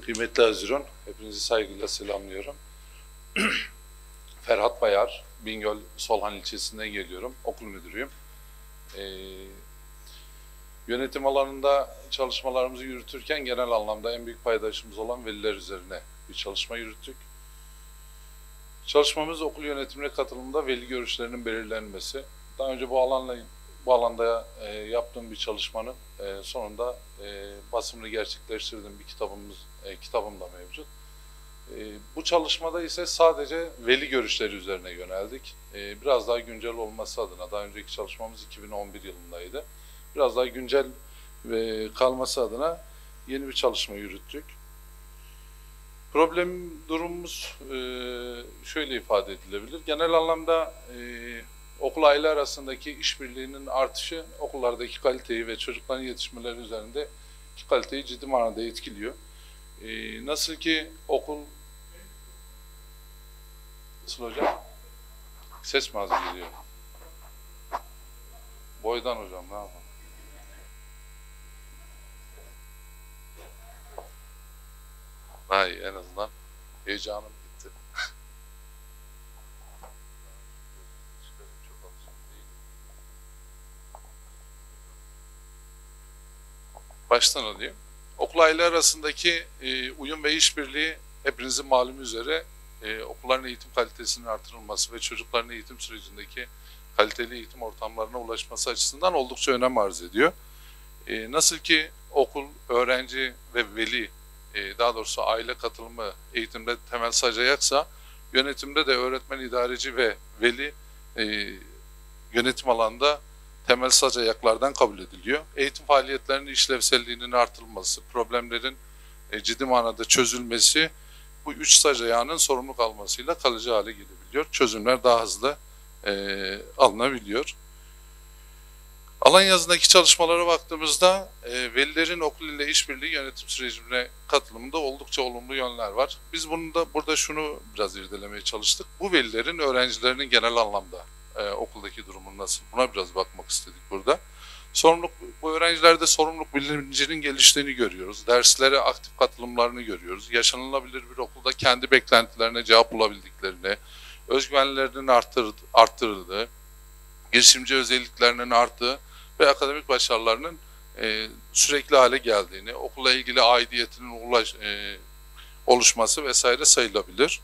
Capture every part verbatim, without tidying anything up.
Kıymetli Haziran, hepinizi saygıyla selamlıyorum. Ferhat Bayar, Bingöl Solhan ilçesinden geliyorum, okul müdürüyüm. Ee, yönetim alanında çalışmalarımızı yürütürken genel anlamda en büyük paydaşımız olan veliler üzerine bir çalışma yürüttük. Çalışmamız okul yönetimine katılımında veli görüşlerinin belirlenmesi. Daha önce bu alanla bu alanda e, yaptığım bir çalışmanın e, sonunda e, basımını gerçekleştirdiğim bir kitabımız e, kitabım da mevcut. E, bu çalışmada ise sadece veli görüşleri üzerine yöneldik. E, biraz daha güncel olması adına, daha önceki çalışmamız iki bin on bir yılındaydı. Biraz daha güncel e, kalması adına yeni bir çalışma yürüttük. Problem durumumuz e, şöyle ifade edilebilir. Genel anlamda e, okul aile arasındaki işbirliğinin artışı okullardaki kaliteyi ve çocukların yetişmeleri üzerinde kaliteyi ciddi manada etkiliyor. E, nasıl ki okul... Nasıl hocam? Ses mi az geliyor? Boydan hocam, ne yapalım? Hay, en azından heyecanım gitti. Baştan alayım. Okul aile arasındaki e, uyum ve işbirliği hepinizin malumu üzere e, okulların eğitim kalitesinin artırılması ve çocukların eğitim sürecindeki kaliteli eğitim ortamlarına ulaşması açısından oldukça önem arz ediyor. E, nasıl ki okul, öğrenci ve veli, e, daha doğrusu aile katılımı eğitimde temel sac ayaksa, yönetimde de öğretmen, idareci ve veli e, yönetim alanında temel sac ayaklardan kabul ediliyor. Eğitim faaliyetlerinin işlevselliğinin artırılması, problemlerin e, ciddi manada çözülmesi bu üç sac ayağının sorumluluk almasıyla kalıcı hale gelebiliyor. Çözümler daha hızlı e, alınabiliyor. Alan yazındaki çalışmalara baktığımızda e, velilerin okul ile işbirliği yönetim sürecine katılımında oldukça olumlu yönler var. Biz bunu da burada şunu biraz irdelemeye çalıştık. Bu velilerin öğrencilerinin genel anlamda e, okuldaki durumu nasıl? Buna biraz bakmak istedik burada. Sorumluluk, bu öğrencilerde sorumluluk bilincinin geliştiğini görüyoruz. Derslere aktif katılımlarını görüyoruz. Yaşanılabilir bir okulda kendi beklentilerine cevap bulabildiklerini, özgüvenlerinin arttırdı, arttırıldığı, girişimci özelliklerinin arttığı ve akademik başarılarının e, sürekli hale geldiğini, okulla ilgili aidiyetinin ulaş, e, oluşması vesaire sayılabilir.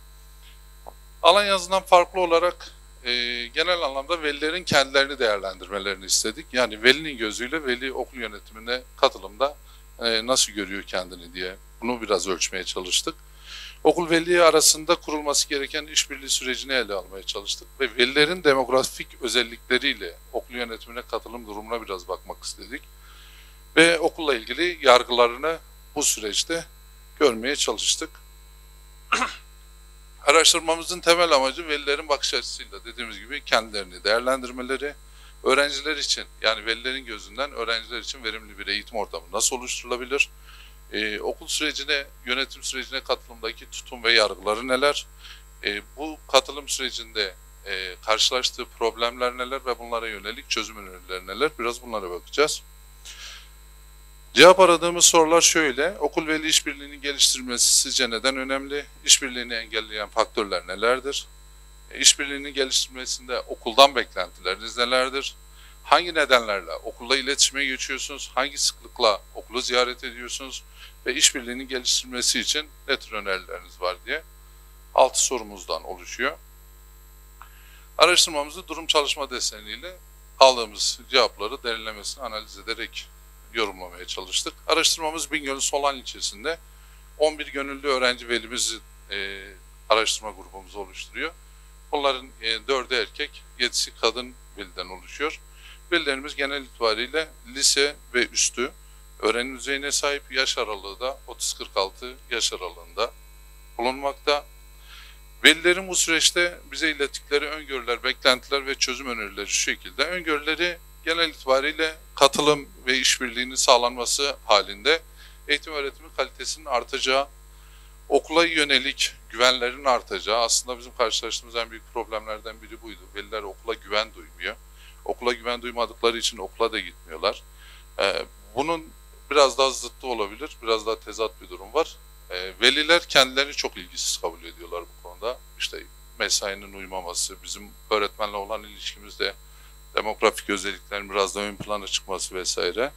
Alan yazından farklı olarak e, genel anlamda velilerin kendilerini değerlendirmelerini istedik. Yani velinin gözüyle veli okul yönetimine katılımda e, nasıl görüyor kendini diye bunu biraz ölçmeye çalıştık. Okul veli arasında kurulması gereken işbirliği sürecini ele almaya çalıştık ve velilerin demografik özellikleriyle okul yönetimine katılım durumuna biraz bakmak istedik. Ve okulla ilgili yargılarını bu süreçte görmeye çalıştık. Araştırmamızın temel amacı velilerin bakış açısıyla dediğimiz gibi kendilerini değerlendirmeleri, öğrenciler için yani velilerin gözünden öğrenciler için verimli bir eğitim ortamı nasıl oluşturulabilir? Ee, okul sürecine, yönetim sürecine katılımdaki tutum ve yargıları neler? Ee, bu katılım sürecinde e, karşılaştığı problemler neler ve bunlara yönelik çözüm önerileri neler? Biraz bunlara bakacağız. Cevap aradığımız sorular şöyle: okul veli işbirliğinin geliştirilmesi sizce neden önemli? İşbirliğini engelleyen faktörler nelerdir? E, işbirliğinin geliştirilmesinde okuldan beklentileriniz nelerdir? Hangi nedenlerle okulla iletişime geçiyorsunuz? Hangi sıklıkla okulu ziyaret ediyorsunuz? Ve işbirliğinin geliştirilmesi için ne tür önerileriniz var diye altı sorumuzdan oluşuyor. Araştırmamızı durum çalışma deseniyle aldığımız cevapları derinlemesine analiz ederek yorumlamaya çalıştık. Araştırmamız Bingöl Solhan ilçesinde on bir gönüllü öğrenci velimizi e, araştırma grubumuzu oluşturuyor. Bunların e, dördü erkek, yedisi kadın veliden oluşuyor. Velilerimiz genel itibariyle lise ve üstü öğrenim düzeyine sahip, yaş aralığı da otuz kırk altı yaş aralığında bulunmakta. Velilerin bu süreçte bize ilettikleri öngörüler, beklentiler ve çözüm önerileri şu şekilde. Öngörüleri genel itibariyle katılım ve işbirliğinin sağlanması halinde eğitim öğretimin kalitesinin artacağı, okula yönelik güvenlerin artacağı, aslında bizim karşılaştığımız en büyük problemlerden biri buydu. Veliler okula güven duymuyor. Okula güven duymadıkları için okula da gitmiyorlar. Ee, bunun biraz daha zıttı olabilir, biraz daha tezat bir durum var. E, veliler kendilerini çok ilgisiz kabul ediyorlar bu konuda. İşte mesainin uymaması, bizim öğretmenle olan ilişkimizde demografik özelliklerin biraz da ön plana çıkması vesaire.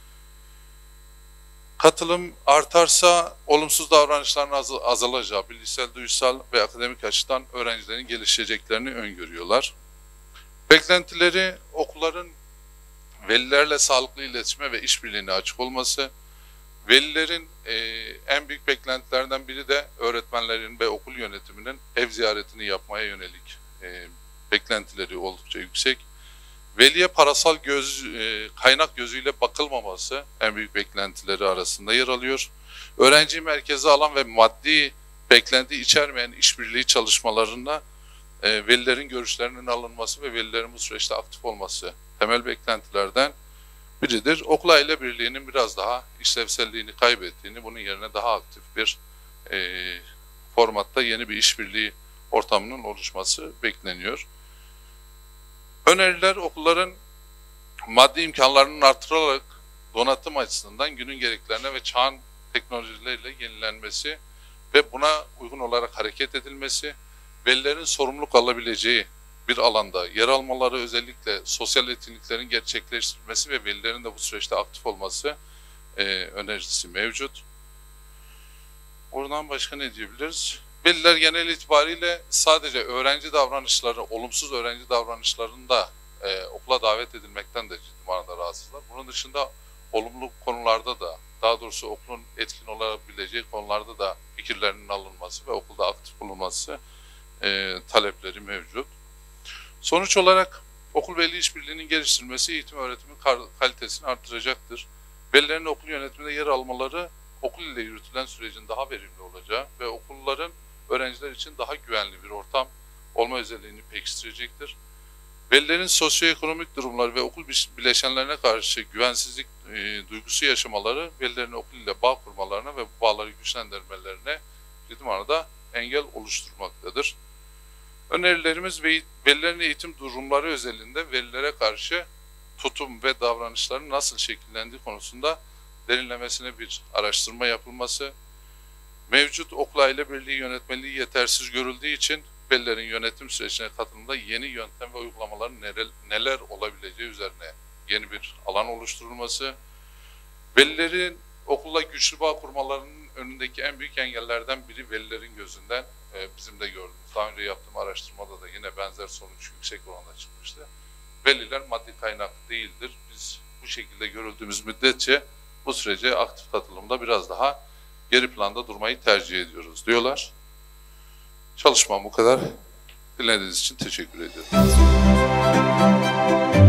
Katılım artarsa olumsuz davranışların az azalacağı, bilişsel, duysal ve akademik açıdan öğrencilerin gelişeceklerini öngörüyorlar. Beklentileri okulların velilerle sağlıklı iletişime ve işbirliğine açık olması, velilerin e, en büyük beklentilerinden biri de öğretmenlerin ve okul yönetiminin ev ziyaretini yapmaya yönelik e, beklentileri oldukça yüksek. Veliye parasal göz, e, kaynak gözüyle bakılmaması en büyük beklentileri arasında yer alıyor. Öğrenciyi merkeze alan ve maddi beklenti içermeyen işbirliği çalışmalarında e, velilerin görüşlerinin alınması ve velilerin bu süreçte aktif olması temel beklentilerden biridir. Okul aile birliğinin biraz daha işlevselliğini kaybettiğini, bunun yerine daha aktif bir e, formatta yeni bir işbirliği ortamının oluşması bekleniyor. Öneriler okulların maddi imkanlarının artırılarak donatım açısından günün gereklerine ve çağın teknolojileriyle yenilenmesi ve buna uygun olarak hareket edilmesi, velilerin sorumluluk alabileceği bir alanda yer almaları, özellikle sosyal etkinliklerin gerçekleştirilmesi ve velilerin de bu süreçte aktif olması e, önerisi mevcut. Oradan başka ne diyebiliriz? Veliler genel itibariyle sadece öğrenci davranışları, olumsuz öğrenci davranışlarında e, okula davet edilmekten de ciddi manada rahatsızlar. Bunun dışında olumlu konularda da, daha doğrusu okulun etkin olabileceği konularda da fikirlerinin alınması ve okulda aktif bulunması e, talepleri mevcut. Sonuç olarak okul veli işbirliğinin geliştirilmesi eğitim öğretimin kalitesini artıracaktır. Velilerin okul yönetiminde yer almaları okul ile yürütülen sürecin daha verimli olacağı ve okulların öğrenciler için daha güvenli bir ortam olma özelliğini pekiştirecektir. Velilerin sosyoekonomik durumları ve okul bileşenlerine karşı güvensizlik e, duygusu yaşamaları velilerin okul ile bağ kurmalarına ve bu bağları güçlendirmelerine ciddi manada engel oluşturmaktadır. Önerilerimiz ve velilerin eğitim durumları özelinde velilere karşı tutum ve davranışların nasıl şekillendiği konusunda derinlemesine bir araştırma yapılması, mevcut okul aile birliği yönetmeliği yetersiz görüldüğü için velilerin yönetim sürecine katılımda yeni yöntem ve uygulamaların neler, neler olabileceği üzerine yeni bir alan oluşturulması, velilerin okulla güçlü bağ kurmalarının önündeki en büyük engellerden biri velilerin gözünden e, bizim de gördüğümüz, daha önce yaptığım araştırmada da yine benzer sonuç yüksek oranda çıkmıştı. Veliler maddi kaynak değildir. Biz bu şekilde görüldüğümüz müddetçe bu sürece aktif katılımda biraz daha geri planda durmayı tercih ediyoruz diyorlar. Çalışmam bu kadar. Dinlediğiniz için teşekkür ediyorum.